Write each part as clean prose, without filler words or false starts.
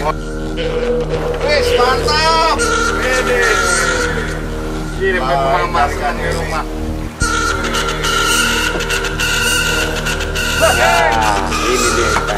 Wis mantap. Ini. Kirim ke mama di rumah. Nah, ini dia kan.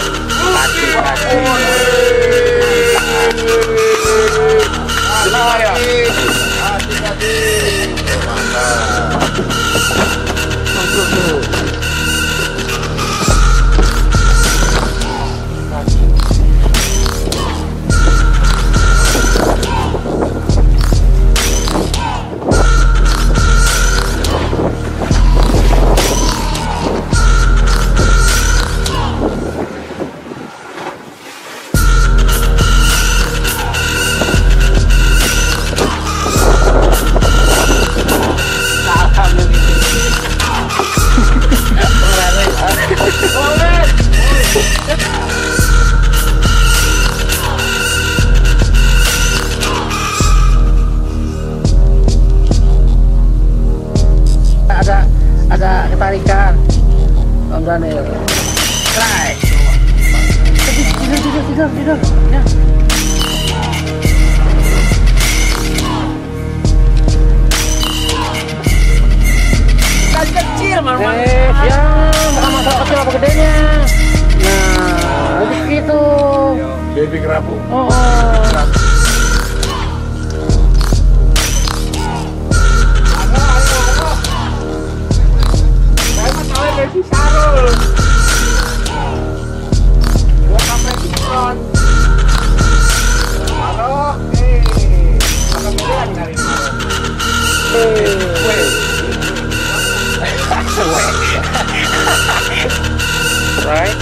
Ada ketarikan Bang Daniel. Right. Tidur ya. Kecil malah. Ya, bukan masalah kecil apa gedenya. Nah, begitu. Baby kerapu. Oh. Si Sarul. Gua sampai di front. Halo, apa kalian dari mana? Right.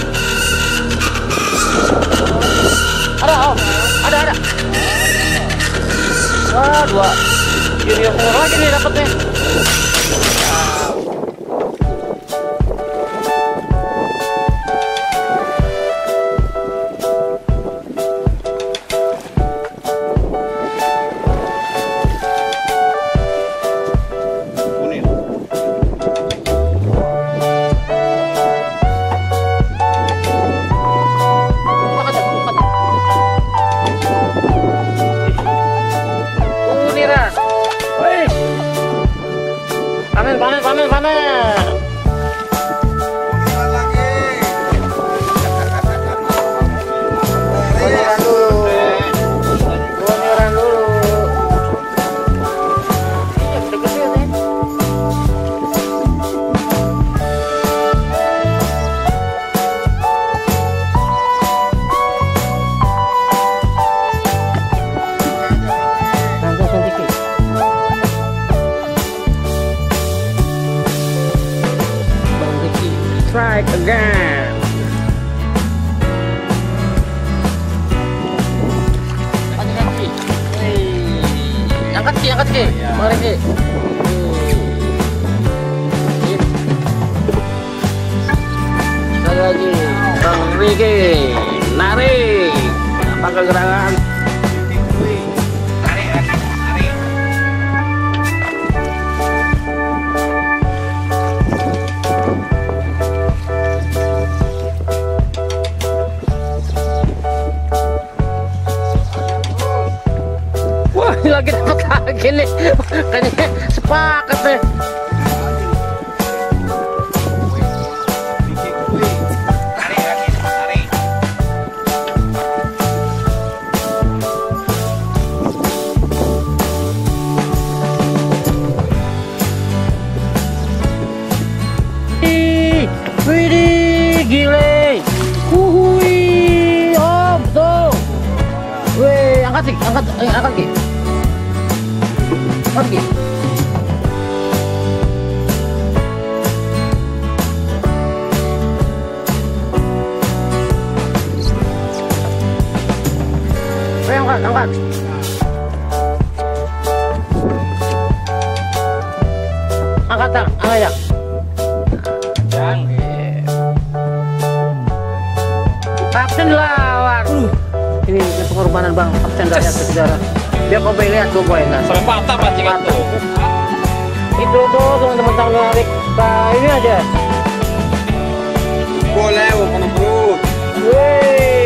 Ada, Om. Ada. Wah, dua. Junior senior lagi nih dapetnya. Panen. Goniran dulu. Strike again. Angkat ki. Mari ki. Sekali lagi. Bang Riki, narik. Apa kegerakan? Lagi dapat lagi nih, kayaknya sepakat deh. Widih, gile. Huhui, Om tuh. Wih, angkat ki. Pergi. Angkat. Angkat ya. Kapten lawan. Ini pengorbanan Bang Kapten dari saudara. Biar kau lihat tuh poinnya. Sampai patah pancingan tuh. Itu tuh teman-teman tarik. Nah ini aja. Boleh, mau bro. Wih.